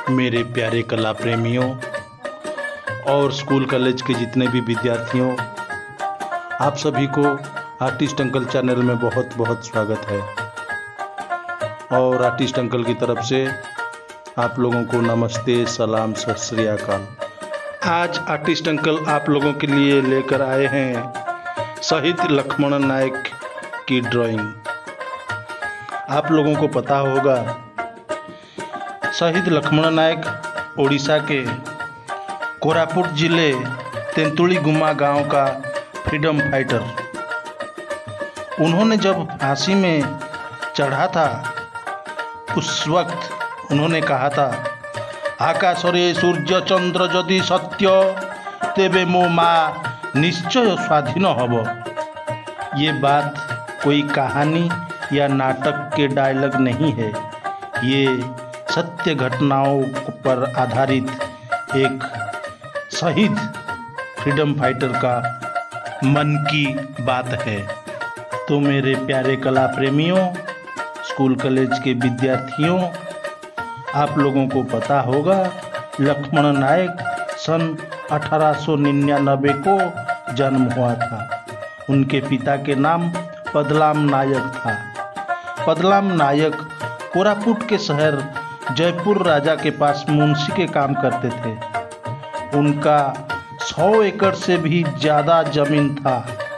मेरे प्यारे कला प्रेमियों और स्कूल कॉलेज के जितने भी विद्यार्थियों, आप सभी को आर्टिस्ट अंकल चैनल में बहुत बहुत स्वागत है। और आर्टिस्ट अंकल की तरफ से आप लोगों को नमस्ते, सलाम, सत श्री अकाल। आज आर्टिस्ट अंकल आप लोगों के लिए लेकर आए हैं शहीद लक्ष्मण नायक की ड्राइंग। आप लोगों को पता होगा शहीद लक्ष्मण नायक ओडिशा के कोरापुट जिले तेंतुली गुम्मा गांव का फ्रीडम फाइटर। उन्होंने जब फांसी में चढ़ा था उस वक्त उन्होंने कहा था, आकाशरे सूर्य चंद्र यदि सत्य तेबे मो माँ निश्चय स्वाधीन हब। ये बात कोई कहानी या नाटक के डायलॉग नहीं है, ये सत्य घटनाओं पर आधारित एक शहीद फ्रीडम फाइटर का मन की बात है। तो मेरे प्यारे कला प्रेमियों, स्कूल कॉलेज के विद्यार्थियों, आप लोगों को पता होगा लक्ष्मण नायक सन 1899 को जन्म हुआ था। उनके पिता के नाम पदलाम नायक था। पदलाम नायक कोरापुट के शहर जयपुर राजा के पास मुंशी के काम करते थे। उनका 100 एकड़ से भी ज़्यादा जमीन था।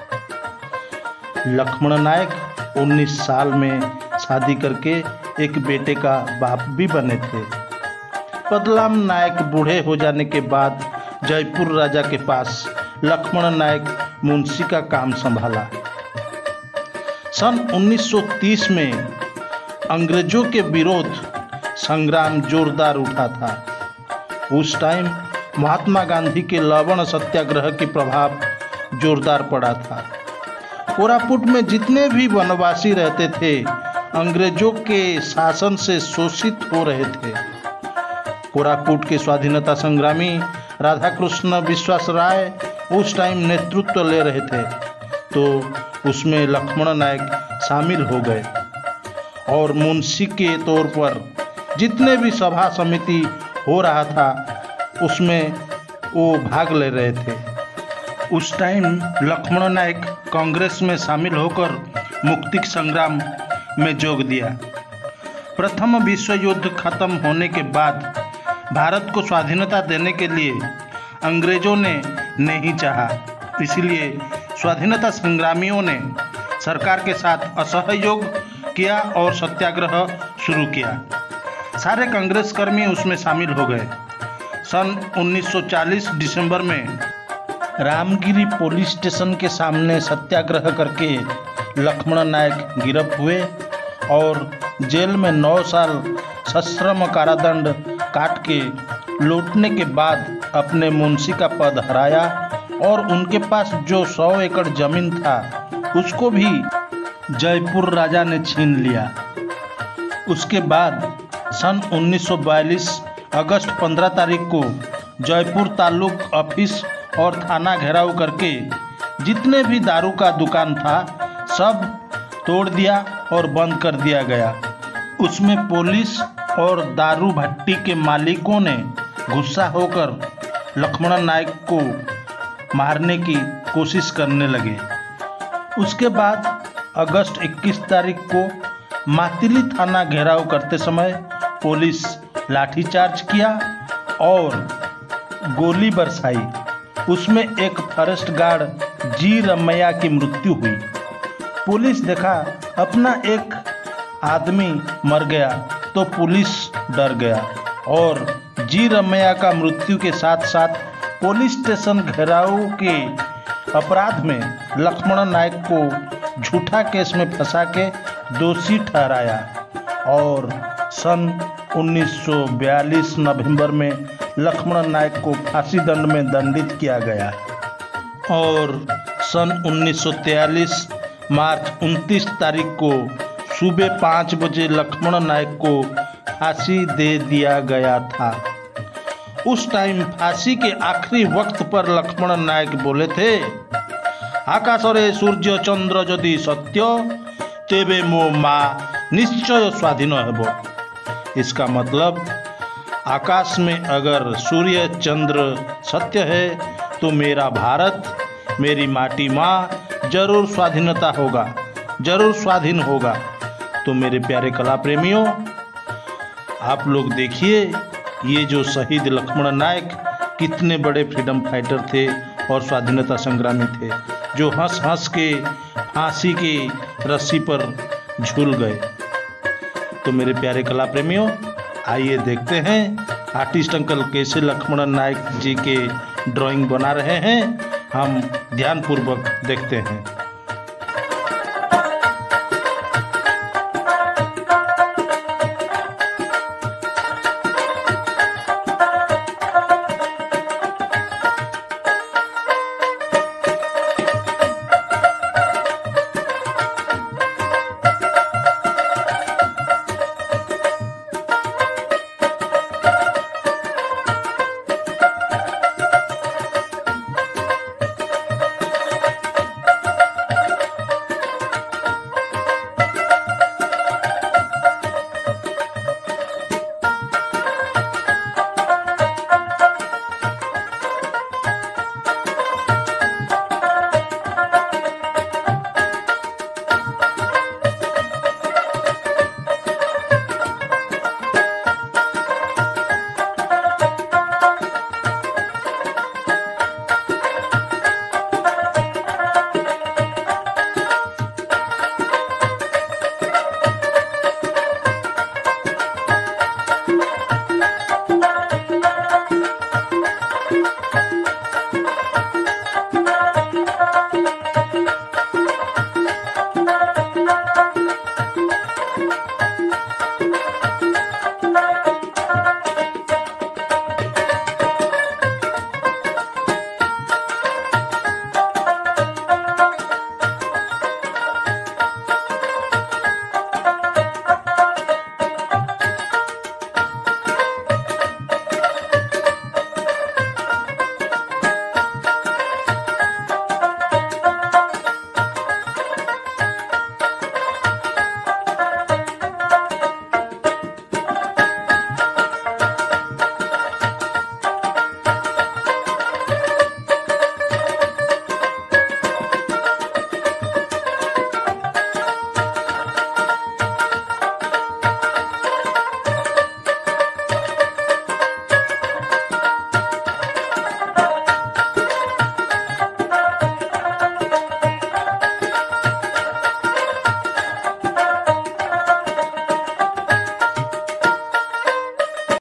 लक्ष्मण नायक 19 साल में शादी करके एक बेटे का बाप भी बने थे। पदलाम नायक बूढ़े हो जाने के बाद जयपुर राजा के पास लक्ष्मण नायक मुंशी का काम संभाला। सन 1930 में अंग्रेजों के विरोध संग्राम जोरदार उठा था। उस टाइम महात्मा गांधी के लवण सत्याग्रह के प्रभाव जोरदार पड़ा था। कोरापुट में जितने भी वनवासी रहते थे अंग्रेजों के शासन से शोषित हो रहे थे। कोरापुट के स्वाधीनता संग्रामी राधाकृष्ण विश्वास राय उस टाइम नेतृत्व ले रहे थे, तो उसमें लक्ष्मण नायक शामिल हो गए और मुंशी के तौर पर जितने भी सभा समिति हो रहा था उसमें वो भाग ले रहे थे। उस टाइम लक्ष्मण नायक कांग्रेस में शामिल होकर मुक्ति संग्राम में जोग दिया। प्रथम विश्व युद्ध खत्म होने के बाद भारत को स्वाधीनता देने के लिए अंग्रेजों ने नहीं चाहा, इसलिए स्वाधीनता संग्रामियों ने सरकार के साथ असहयोग किया और सत्याग्रह शुरू किया। सारे कांग्रेस कर्मी उसमें शामिल हो गए। सन 1940 दिसंबर में रामगिरी पुलिस स्टेशन के सामने सत्याग्रह करके लक्ष्मण नायक गिरफ्त हुए और जेल में 9 साल सश्रम कारादंड काट के लौटने के बाद अपने मुंशी का पद हराया और उनके पास जो 100 एकड़ जमीन था उसको भी जयपुर राजा ने छीन लिया। उसके बाद सन 1942 अगस्त 15 तारीख को जयपुर तालुक ऑफिस और थाना घेराव करके जितने भी दारू का दुकान था सब तोड़ दिया और बंद कर दिया गया। उसमें पुलिस और दारू भट्टी के मालिकों ने गुस्सा होकर लक्ष्मण नायक को मारने की कोशिश करने लगे। उसके बाद अगस्त 21 तारीख को मातिली थाना घेराव करते समय पुलिस लाठीचार्ज किया और गोली बरसाई। उसमें एक फॉरेस्ट गार्ड जी रमैया की मृत्यु हुई। पुलिस देखा अपना एक आदमी मर गया तो पुलिस डर गया और जी रमैया का मृत्यु के साथ साथ पुलिस स्टेशन घेराव के अपराध में लक्ष्मण नायक को झूठा केस में फंसा के दोषी ठहराया और सन 1942 नवंबर में लक्ष्मण नायक को फांसी दंड में दंडित किया गया और सन 1943 मार्च 29 तारीख को सुबह 5 बजे लक्ष्मण नायक को फांसी दे दिया गया था। उस टाइम फांसी के आखिरी वक्त पर लक्ष्मण नायक बोले थे, आकाशरे सूर्य चंद्र यदि सत्य तेबे मो माँ निश्चय स्वाधीन हेब। इसका मतलब आकाश में अगर सूर्य चंद्र सत्य है तो मेरा भारत, मेरी माटी माँ जरूर स्वाधीनता होगा, जरूर स्वाधीन होगा। तो मेरे प्यारे कला प्रेमियों, आप लोग देखिए ये जो शहीद लक्ष्मण नायक कितने बड़े फ्रीडम फाइटर थे और स्वाधीनता संग्रामी थे, जो हंस हंस के फांसी की रस्सी पर झूल गए। तो मेरे प्यारे कला प्रेमियों, आइए देखते हैं आर्टिस्ट अंकल कैसे लक्ष्मण नायक जी के ड्राइंग बना रहे हैं। हम ध्यानपूर्वक देखते हैं।